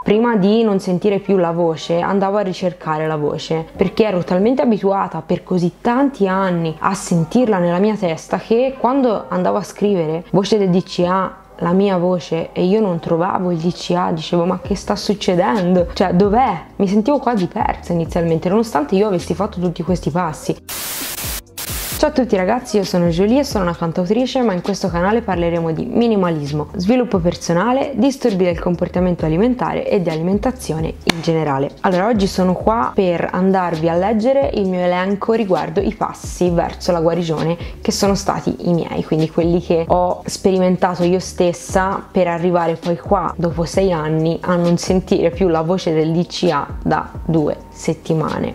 prima di non sentire più la voce andavo a ricercare la voce, perché ero talmente abituata per così tanti anni a sentirla nella mia testa che quando andavo a scrivere voce del DCA, la mia voce, e io non trovavo il DCA, dicevo ma che sta succedendo? Cioè dov'è? Mi sentivo quasi persa inizialmente, nonostante io avessi fatto tutti questi passi. Ciao a tutti ragazzi, io sono Jolie e sono una cantautrice, ma in questo canale parleremo di minimalismo, sviluppo personale, disturbi del comportamento alimentare e di alimentazione in generale. Allora, oggi sono qua per andarvi a leggere il mio elenco riguardo i passi verso la guarigione che sono stati i miei, quindi quelli che ho sperimentato io stessa per arrivare poi qua dopo 6 anni a non sentire più la voce del DCA da 2 settimane.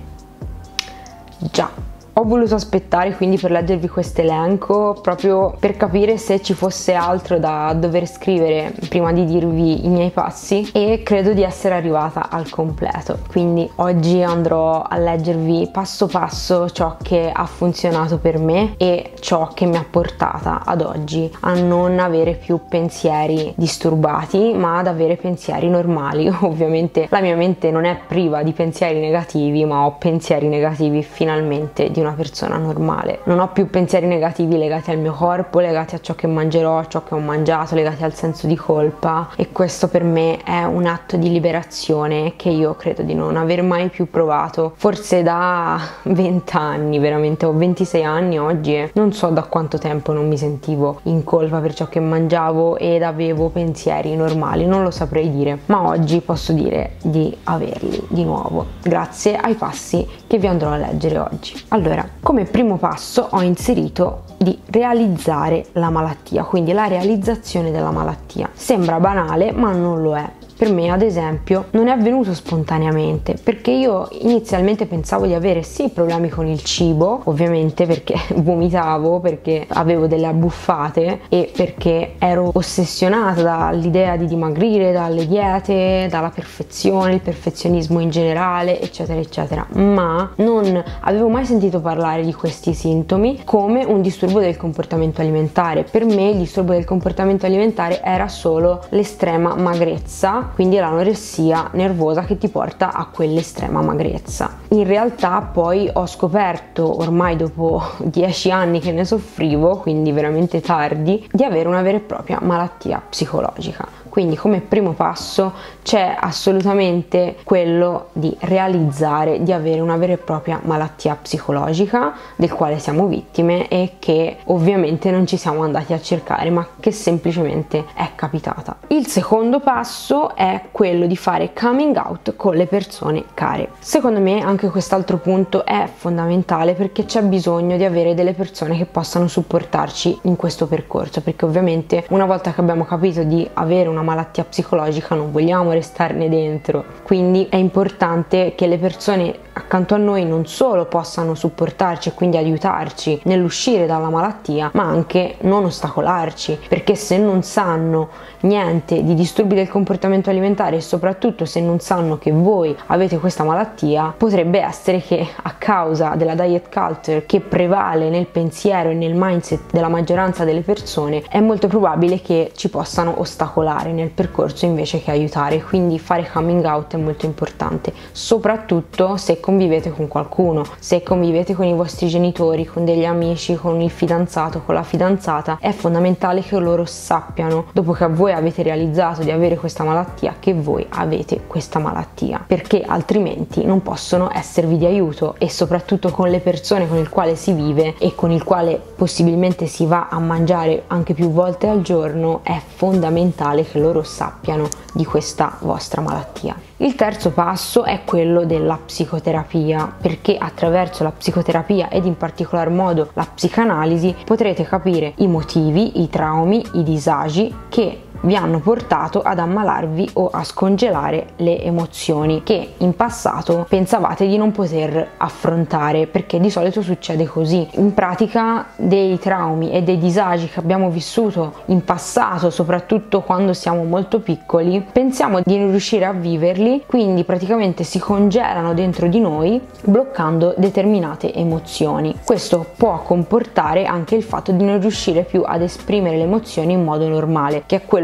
Già. Ho voluto aspettare quindi per leggervi questo elenco proprio per capire se ci fosse altro da dover scrivere prima di dirvi i miei passi, e credo di essere arrivata al completo. Quindi oggi andrò a leggervi passo passo ciò che ha funzionato per me e ciò che mi ha portata ad oggi a non avere più pensieri disturbati, ma ad avere pensieri normali. Ovviamente la mia mente non è priva di pensieri negativi, ma ho pensieri negativi finalmente di una persona normale. Non ho più pensieri negativi legati al mio corpo, legati a ciò che mangerò, a ciò che ho mangiato, legati al senso di colpa, e questo per me è un atto di liberazione che io credo di non aver mai più provato, forse da 20 anni, veramente. Ho 26 anni oggi e non so da quanto tempo non mi sentivo in colpa per ciò che mangiavo ed avevo pensieri normali, non lo saprei dire, ma oggi posso dire di averli di nuovo grazie ai passi che vi andrò a leggere oggi. Allora, come primo passo ho inserito di realizzare la malattia, quindi la realizzazione della malattia. Sembra banale, ma non lo è. Per me, ad esempio, non è avvenuto spontaneamente, perché io inizialmente pensavo di avere sì problemi con il cibo, ovviamente perché vomitavo, perché avevo delle abbuffate e perché ero ossessionata dall'idea di dimagrire, dalle diete, dalla perfezione, il perfezionismo in generale, eccetera eccetera, ma non avevo mai sentito parlare di questi sintomi come un disturbo del comportamento alimentare. Per me il disturbo del comportamento alimentare era solo l'estrema magrezza, quindi l'anoressia nervosa che ti porta a quell'estrema magrezza. In realtà poi ho scoperto, ormai dopo 10 anni che ne soffrivo, quindi veramente tardi, di avere una vera e propria malattia psicologica. Quindi come primo passo c'è assolutamente quello di realizzare di avere una vera e propria malattia psicologica del quale siamo vittime e che ovviamente non ci siamo andati a cercare, ma che semplicemente è capitata. Il secondo passo è quello di fare coming out con le persone care. Secondo me anche quest'altro punto è fondamentale, perché c'è bisogno di avere delle persone che possano supportarci in questo percorso, perché ovviamente una volta che abbiamo capito di avere una malattia psicologica non vogliamo restarne dentro, quindi è importante che le persone accanto a noi non solo possano supportarci e quindi aiutarci nell'uscire dalla malattia, ma anche non ostacolarci, perché se non sanno niente di disturbi del comportamento alimentare e soprattutto se non sanno che voi avete questa malattia, potrebbe essere che a causa della diet culture che prevale nel pensiero e nel mindset della maggioranza delle persone, è molto probabile che ci possano ostacolare nel percorso invece che aiutare. Quindi fare coming out è molto importante, soprattutto se convivete con qualcuno, se convivete con i vostri genitori, con degli amici, con il fidanzato, con la fidanzata. È fondamentale che loro sappiano, dopo che voi avete realizzato di avere questa malattia, che voi avete questa malattia, perché altrimenti non possono esservi di aiuto. E soprattutto con le persone con il quale si vive e con il quale possibilmente si va a mangiare anche più volte al giorno, è fondamentale che loro sappiano di questa vostra malattia. Il terzo passo è quello della psicoterapia, perché attraverso la psicoterapia ed in particolar modo la psicanalisi potrete capire i motivi, i traumi, i disagi che vi hanno portato ad ammalarvi o a scongelare le emozioni che in passato pensavate di non poter affrontare, perché di solito succede così. In pratica dei traumi e dei disagi che abbiamo vissuto in passato, soprattutto quando siamo molto piccoli, pensiamo di non riuscire a viverli, quindi praticamente si congelano dentro di noi bloccando determinate emozioni. Questo può comportare anche il fatto di non riuscire più ad esprimere le emozioni in modo normale, che è quello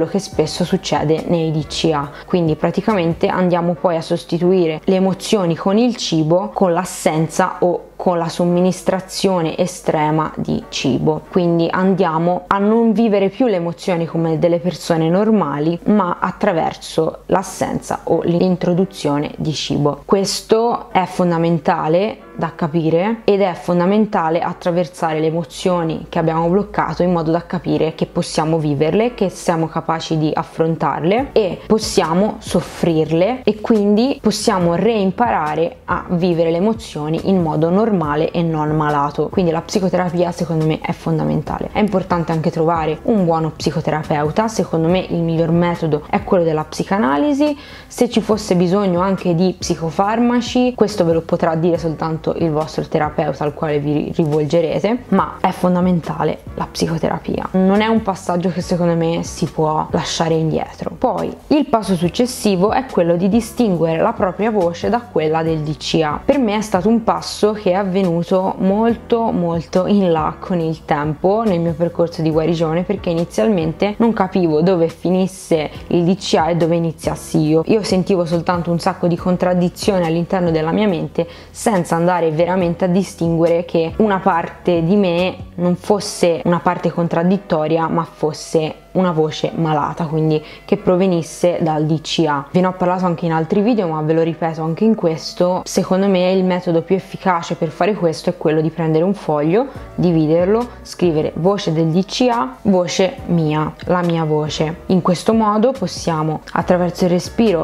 che spesso succede nei DCA. Quindi praticamente andiamo poi a sostituire le emozioni con il cibo, con l'assenza o con la somministrazione estrema di cibo. Quindi andiamo a non vivere più le emozioni come delle persone normali, ma attraverso l'assenza o l'introduzione di cibo. Questo è fondamentale da capire ed è fondamentale attraversare le emozioni che abbiamo bloccato in modo da capire che possiamo viverle, che siamo capaci di affrontarle e possiamo soffrirle, e quindi possiamo reimparare a vivere le emozioni in modo normale e non malato. Quindi la psicoterapia secondo me è fondamentale. È importante anche trovare un buono psicoterapeuta. Secondo me il miglior metodo è quello della psicanalisi. Se ci fosse bisogno anche di psicofarmaci, questo ve lo potrà dire soltanto il vostro terapeuta al quale vi rivolgerete, ma è fondamentale la psicoterapia. Non è un passaggio che secondo me si può lasciare indietro. Poi il passo successivo è quello di distinguere la propria voce da quella del DCA. Per me è stato un passo che è avvenuto molto in là con il tempo nel mio percorso di guarigione, perché inizialmente non capivo dove finisse il DCA e dove iniziassi io sentivo soltanto un sacco di contraddizioni all'interno della mia mente, senza andare veramente a distinguere che una parte di me non fosse una parte contraddittoria, ma fosse una voce malata, quindi che provenisse dal DCA. Ve ne ho parlato anche in altri video, ma ve lo ripeto anche in questo. Secondo me il metodo più efficace per fare questo è quello di prendere un foglio, dividerlo, scrivere voce del DCA, voce mia, la mia voce. In questo modo possiamo, attraverso il respiro,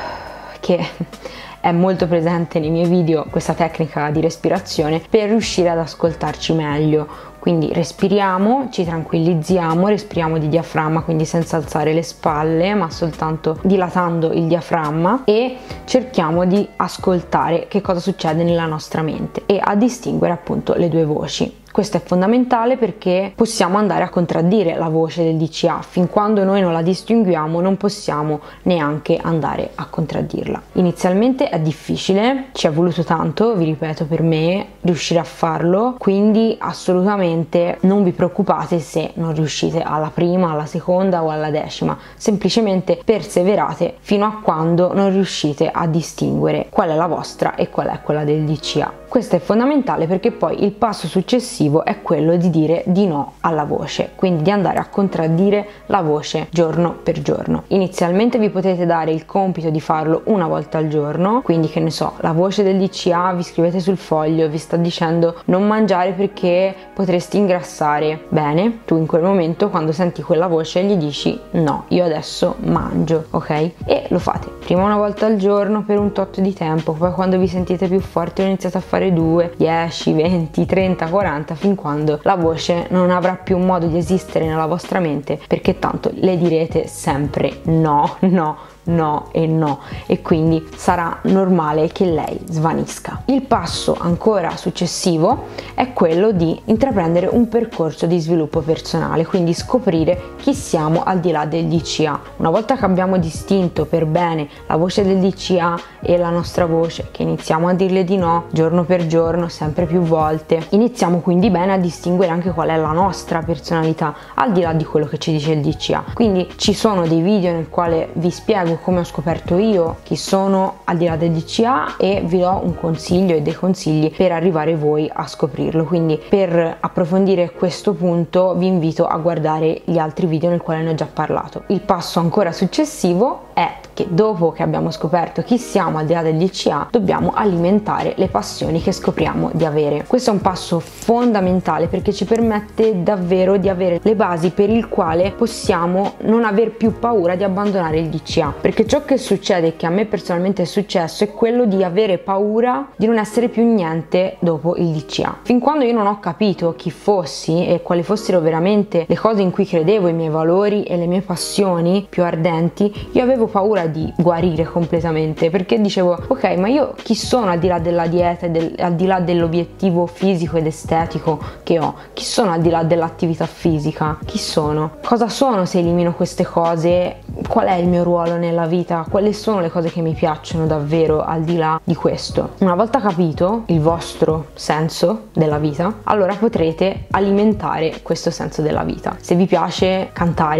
che è molto presente nei miei video, questa tecnica di respirazione, per riuscire ad ascoltarci meglio. Quindi respiriamo, ci tranquillizziamo, respiriamo di diaframma, quindi senza alzare le spalle, ma soltanto dilatando il diaframma, e cerchiamo di ascoltare che cosa succede nella nostra mente e a distinguere appunto le due voci. Questo è fondamentale perché possiamo andare a contraddire la voce del DCA. Fin quando noi non la distinguiamo non possiamo neanche andare a contraddirla. Inizialmente è difficile, ci è voluto tanto, vi ripeto, per me riuscire a farlo, quindi assolutamente non vi preoccupate se non riuscite alla prima, alla seconda o alla decima, semplicemente perseverate fino a quando non riuscite a distinguere qual è la vostra e qual è quella del DCA. Questo è fondamentale perché poi il passo successivo è quello di dire di no alla voce, quindi di andare a contraddire la voce giorno per giorno. Inizialmente vi potete dare il compito di farlo una volta al giorno, quindi che ne so, la voce del DCA vi scrivete sul foglio, vi sta dicendo non mangiare perché potresti ingrassare. Bene, tu in quel momento quando senti quella voce gli dici no, io adesso mangio, ok? E lo fate prima una volta al giorno per un tot di tempo, poi quando vi sentite più forti lo iniziate a fare 2, 10, 20, 30, 40, fin quando la voce non avrà più modo di esistere nella vostra mente, perché tanto le direte sempre no, no, no e no, e quindi sarà normale che lei svanisca. Il passo ancora successivo è quello di intraprendere un percorso di sviluppo personale, quindi scoprire chi siamo al di là del DCA. Una volta che abbiamo distinto per bene la voce del DCA e la nostra voce, che iniziamo a dirle di no giorno per giorno, sempre più volte, iniziamo quindi bene a distinguere anche qual è la nostra personalità al di là di quello che ci dice il DCA. Quindi ci sono dei video nel quale vi spiego come ho scoperto io chi sono al di là del DCA e vi do un consiglio e dei consigli per arrivare voi a scoprirlo. Quindi per approfondire questo punto vi invito a guardare gli altri video nel quale ne ho già parlato. Il passo ancora successivo è che dopo che abbiamo scoperto chi siamo al di là del DCA dobbiamo alimentare le passioni che scopriamo di avere. Questo è un passo fondamentale perché ci permette davvero di avere le basi per il quale possiamo non aver più paura di abbandonare il DCA, perché ciò che succede, che a me personalmente è successo, è quello di avere paura di non essere più niente dopo il DCA. Fin quando io non ho capito chi fossi e quali fossero veramente le cose in cui credevo, i miei valori e le mie passioni più ardenti, io avevo paura di guarire completamente, perché dicevo ok, ma io chi sono al di là della dieta e al di là dell'obiettivo fisico ed estetico che ho? Chi sono al di là dell'attività fisica? Chi sono? Cosa sono se elimino queste cose? Qual è il mio ruolo nella vita? Quali sono le cose che mi piacciono davvero al di là di questo? Una volta capito il vostro senso della vita, allora potrete alimentare questo senso della vita. Se vi piace cantare,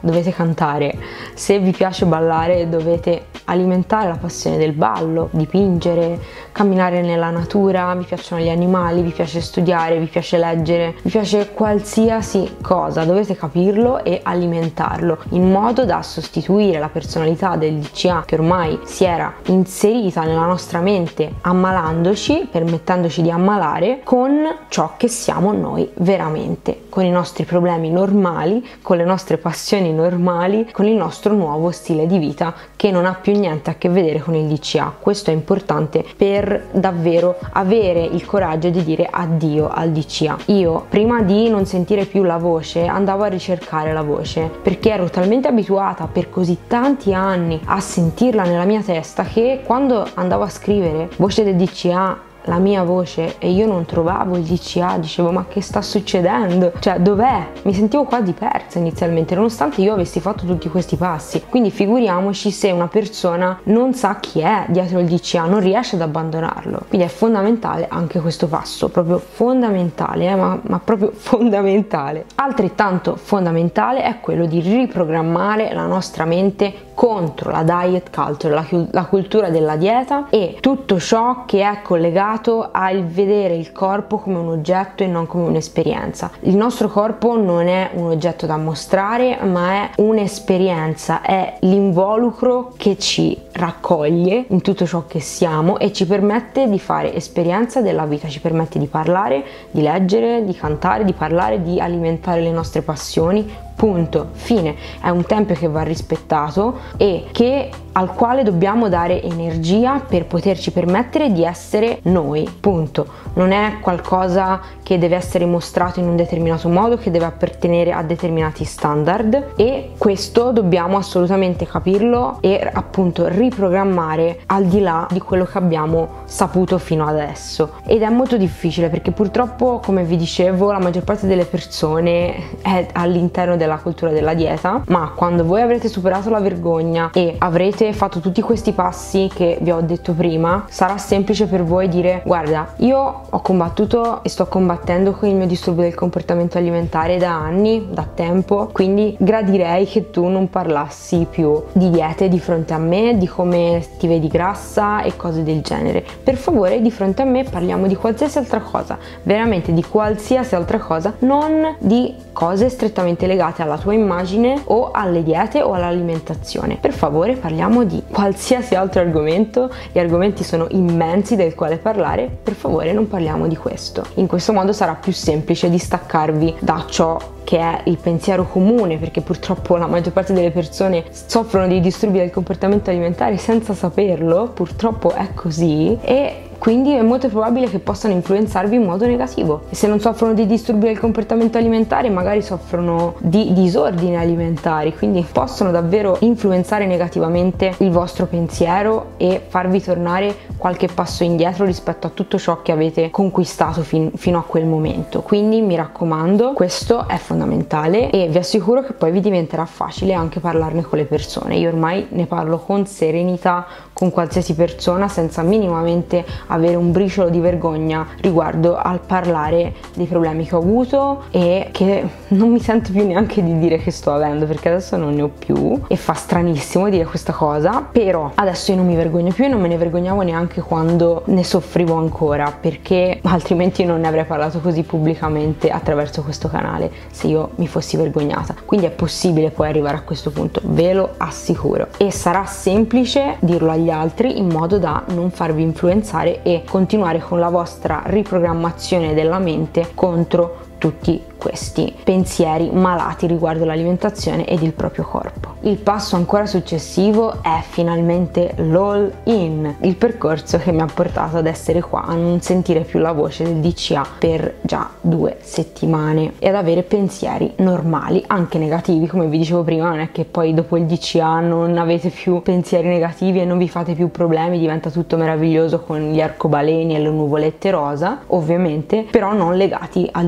dovete cantare, se vi piace ballare dovete alimentare la passione del ballo, dipingere, camminare nella natura, vi piacciono gli animali, vi piace studiare, vi piace leggere, vi piace qualsiasi cosa, dovete capirlo e alimentarlo in modo da sostituire la personalità del DCA che ormai si era inserita nella nostra mente ammalandoci, permettendoci di ammalare, con ciò che siamo noi veramente, con i nostri problemi normali, con le nostre passioni normali, con il nostro nuovo stile di vita che non ha più niente a che vedere con il DCA. Questo è importante per davvero avere il coraggio di dire addio al DCA. Io prima di non sentire più la voce andavo a ricercare la voce perché ero talmente abituata per così tanti anni a sentirla nella mia testa che quando andavo a scrivere voce del DCA, la mia voce, e io non trovavo il DCA, dicevo ma che sta succedendo? Cioè dov'è? Mi sentivo quasi persa inizialmente nonostante io avessi fatto tutti questi passi. Quindi figuriamoci se una persona non sa chi è dietro il DCA, non riesce ad abbandonarlo. Quindi è fondamentale anche questo passo, proprio fondamentale, ma proprio fondamentale. Altrettanto fondamentale è quello di riprogrammare la nostra mente contro la diet culture, la cultura della dieta e tutto ciò che è collegato al vedere il corpo come un oggetto e non come un'esperienza. Il nostro corpo non è un oggetto da mostrare, ma è un'esperienza, è l'involucro che ci raccoglie in tutto ciò che siamo e ci permette di fare esperienza della vita, ci permette di parlare, di leggere, di cantare, di parlare, di alimentare le nostre passioni. Punto, fine. È un tempio che va rispettato e al quale dobbiamo dare energia per poterci permettere di essere noi, punto. Non è qualcosa che deve essere mostrato in un determinato modo, che deve appartenere a determinati standard, e questo dobbiamo assolutamente capirlo e appunto riprogrammare al di là di quello che abbiamo saputo fino adesso. Ed è molto difficile perché purtroppo, come vi dicevo, la maggior parte delle persone è all'interno della cultura della dieta, ma quando voi avrete superato la vergogna e avrete fatto tutti questi passi che vi ho detto prima, sarà semplice per voi dire: guarda, io ho combattuto e sto combattendo con il mio disturbo del comportamento alimentare da anni, da tempo, quindi gradirei che tu non parlassi più di diete di fronte a me, di come ti vedi grassa e cose del genere. Per favore, di fronte a me parliamo di qualsiasi altra cosa, veramente di qualsiasi altra cosa, non di cose strettamente legate alla tua immagine o alle diete o all'alimentazione. Per favore, parliamo di qualsiasi altro argomento. Gli argomenti sono immensi del quale parlare, per favore non parliamo di questo. In questo modo sarà più semplice distaccarvi da ciò che è il pensiero comune, perché purtroppo la maggior parte delle persone soffrono di disturbi del comportamento alimentare senza saperlo, purtroppo è così, e quindi è molto probabile che possano influenzarvi in modo negativo. E se non soffrono di disturbi del comportamento alimentare, magari soffrono di disordini alimentari, quindi possono davvero influenzare negativamente il vostro pensiero e farvi tornare qualche passo indietro rispetto a tutto ciò che avete conquistato fino a quel momento. Quindi mi raccomando, questo è fondamentale e vi assicuro che poi vi diventerà facile anche parlarne con le persone. Io ormai ne parlo con serenità con qualsiasi persona senza minimamente avere un briciolo di vergogna riguardo al parlare dei problemi che ho avuto e che non mi sento più neanche di dire che sto avendo, perché adesso non ne ho più e fa stranissimo dire questa cosa, però adesso io non mi vergogno più e non me ne vergognavo neanche quando ne soffrivo ancora, perché altrimenti non ne avrei parlato così pubblicamente attraverso questo canale se io mi fossi vergognata. Quindi è possibile poi arrivare a questo punto, ve lo assicuro, e sarà semplice dirlo agli altri in modo da non farvi influenzare e continuare con la vostra riprogrammazione della mente contro tutti questi pensieri malati riguardo l'alimentazione ed il proprio corpo. Il passo ancora successivo è finalmente l'all in, il percorso che mi ha portato ad essere qua, a non sentire più la voce del DCA per già 2 settimane e ad avere pensieri normali, anche negativi. Come vi dicevo prima, non è che poi dopo il DCA non avete più pensieri negativi e non vi fate più problemi, diventa tutto meraviglioso con gli arcobaleni e le nuvolette rosa, ovviamente, però non legati al DCA.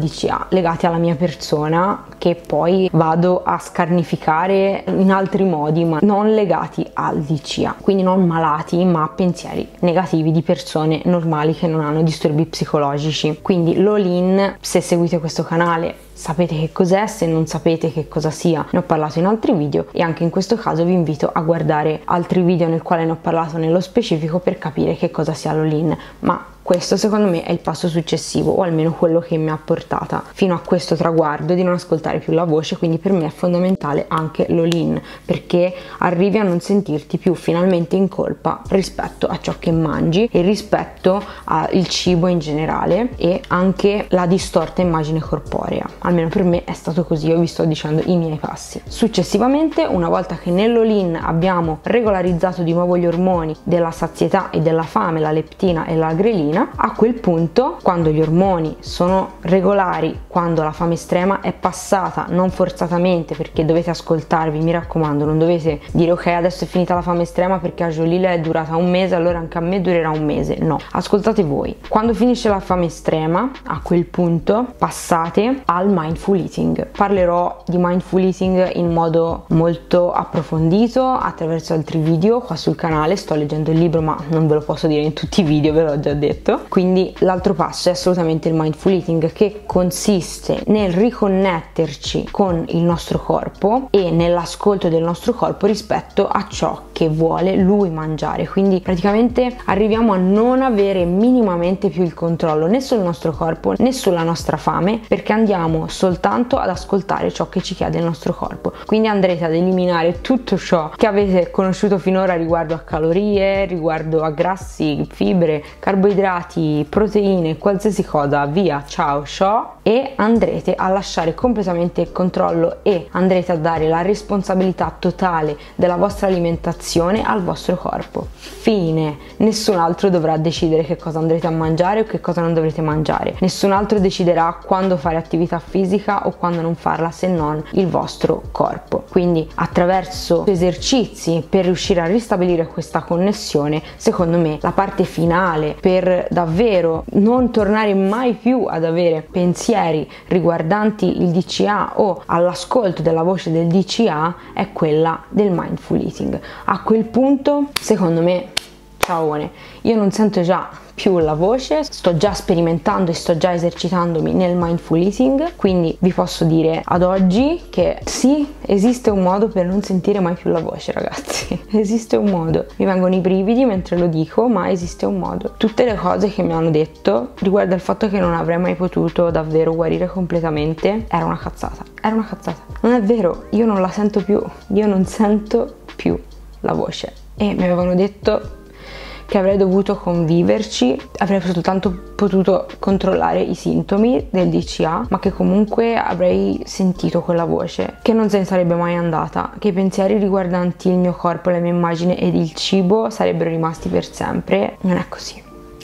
legati alla mia persona, che poi vado a scarnificare in altri modi, ma non legati al DCA, quindi non malati, ma pensieri negativi di persone normali che non hanno disturbi psicologici. Quindi l'all-in, se seguite questo canale sapete che cos'è, se non sapete che cosa sia ne ho parlato in altri video, e anche in questo caso vi invito a guardare altri video nel quale ne ho parlato nello specifico per capire che cosa sia l'all-in. Ma questo secondo me è il passo successivo, o almeno quello che mi ha portata fino a questo traguardo di non ascoltare più la voce. Quindi per me è fondamentale anche l'all-in, perché arrivi a non sentirti più finalmente in colpa rispetto a ciò che mangi e rispetto al cibo in generale, e anche la distorta immagine corporea. Almeno per me è stato così, io vi sto dicendo i miei passi. Successivamente, una volta che nell'all-in abbiamo regolarizzato di nuovo gli ormoni della sazietà e della fame, la leptina e la grelina, a quel punto, quando gli ormoni sono regolari, quando la fame estrema è passata, non forzatamente, perché dovete ascoltarvi, mi raccomando, non dovete dire ok adesso è finita la fame estrema perché a Jolila è durata un mese, allora anche a me durerà un mese. No, ascoltate voi. Quando finisce la fame estrema, a quel punto passate al mindful eating. Parlerò di mindful eating in modo molto approfondito attraverso altri video qua sul canale. Sto leggendo il libro, ma non ve lo posso dire in tutti i video, ve l'ho già detto. Quindi l'altro passo è assolutamente il mindful eating, che consiste nel riconnetterci con il nostro corpo e nell'ascolto del nostro corpo rispetto a ciò che vuole lui mangiare. Quindi praticamente arriviamo a non avere minimamente più il controllo né sul nostro corpo né sulla nostra fame, perché andiamo soltanto ad ascoltare ciò che ci chiede il nostro corpo. Quindi andrete ad eliminare tutto ciò che avete conosciuto finora riguardo a calorie, riguardo a grassi, fibre, carboidrati, proteine, qualsiasi cosa, via, ciao, ciao, e andrete a lasciare completamente il controllo e andrete a dare la responsabilità totale della vostra alimentazione al vostro corpo. Fine. Nessun altro dovrà decidere che cosa andrete a mangiare o che cosa non dovrete mangiare. Nessun altro deciderà quando fare attività fisica o quando non farla, se non il vostro corpo. Quindi attraverso esercizi per riuscire a ristabilire questa connessione, secondo me la parte finale per davvero non tornare mai più ad avere pensieri riguardanti il DCA o all'ascolto della voce del DCA è quella del mindful eating. A quel punto, secondo me, ciaone, io non sento già più la voce, sto già sperimentando e sto già esercitandomi nel mindful eating, quindi vi posso dire ad oggi che sì, esiste un modo per non sentire mai più la voce, ragazzi. Esiste un modo. Mi vengono i brividi mentre lo dico, ma esiste un modo. Tutte le cose che mi hanno detto riguardo al fatto che non avrei mai potuto davvero guarire completamente era una cazzata. Era una cazzata. Non è vero, io non la sento più. Io non sento più la voce. E mi avevano detto che avrei dovuto conviverci, avrei soltanto potuto controllare i sintomi del DCA, ma che comunque avrei sentito quella voce, che non se ne sarebbe mai andata, che i pensieri riguardanti il mio corpo, la mia immagine ed il cibo sarebbero rimasti per sempre. Non è così.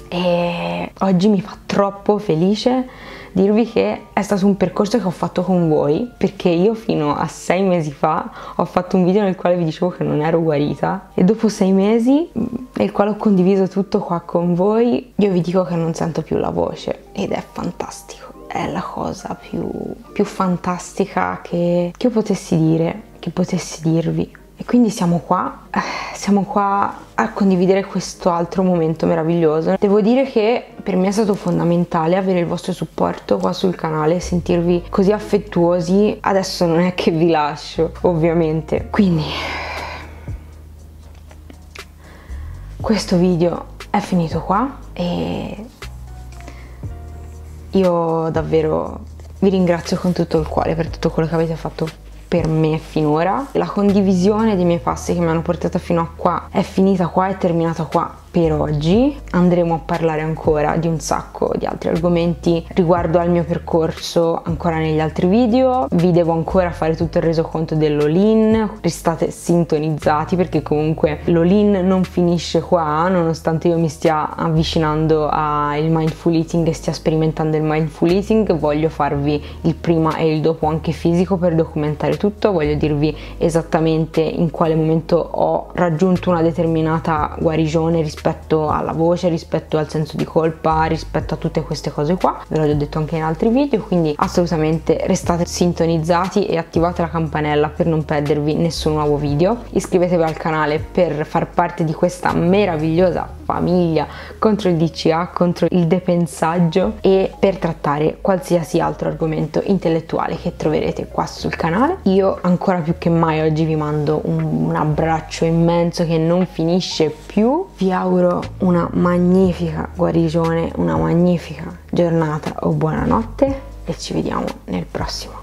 E oggi mi fa troppo felice dirvi che è stato un percorso che ho fatto con voi, perché io fino a 6 mesi fa ho fatto un video nel quale vi dicevo che non ero guarita, e dopo 6 mesi nel quale ho condiviso tutto qua con voi, io vi dico che non sento più la voce, ed è fantastico. È la cosa più fantastica che io potessi dire, che potessi dirvi. E quindi siamo qua a condividere questo altro momento meraviglioso. Devo dire che per me è stato fondamentale avere il vostro supporto qua sul canale, sentirvi così affettuosi. Adesso non è che vi lascio, ovviamente. Quindi questo video è finito qua e io davvero vi ringrazio con tutto il cuore per tutto quello che avete fatto per me finora. La condivisione dei miei passi che mi hanno portata fino a qua è finita qua, è terminata qua per oggi. Andremo a parlare ancora di un sacco di altri argomenti riguardo al mio percorso ancora negli altri video. Vi devo ancora fare tutto il resoconto dell'all-in, restate sintonizzati perché comunque l'all-in non finisce qua, nonostante io mi stia avvicinando al mindful eating e stia sperimentando il mindful eating. Voglio farvi il prima e il dopo anche fisico per documentare tutto, voglio dirvi esattamente in quale momento ho raggiunto una determinata guarigione rispetto rispetto alla voce, rispetto al senso di colpa, rispetto a tutte queste cose qua. Ve l'ho già detto anche in altri video, quindi assolutamente restate sintonizzati e attivate la campanella per non perdervi nessun nuovo video. Iscrivetevi al canale per far parte di questa meravigliosa famiglia contro il DCA, contro il depensaggio e per trattare qualsiasi altro argomento intellettuale che troverete qua sul canale. Io ancora più che mai oggi vi mando un abbraccio immenso che non finisce più. Vi auguro una magnifica guarigione, una magnifica giornata o buonanotte e ci vediamo nel prossimo.